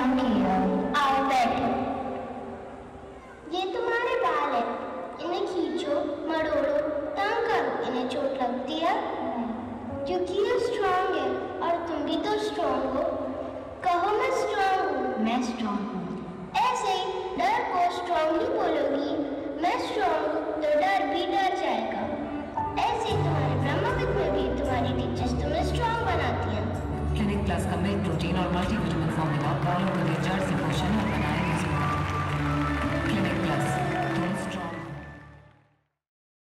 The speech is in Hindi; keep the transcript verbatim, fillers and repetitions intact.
come here. आओ बैठो। ये तुम्हारे बाल है, इन्हें खींचो, मरोड़ो, तंग करो, इन्हें चोट लगती है? क्योंकि ये स्ट्रॉन्ग है और तुम भी तो स्ट्रॉन्ग हो। कहो मैं स्ट्रॉन्ग हूँ। मैं स्ट्रॉन्ग हूँ। ऐसे डर को स्ट्रॉन्गली बोलोगी, मैं स्ट्रॉन्ग हूँ, तो डर भी डर जाएगा। ऐसे तुम्हारे ब्रह्मविद में भी तुम्हारी टीचर्स तुम्हें स्ट्रॉन्ग बनाती हैं। क्लिनिक प्लस का मिल्क प्रोटीन और मल्टीविटामिन फॉर्मूला बालों के लिए जड़ से पोषण और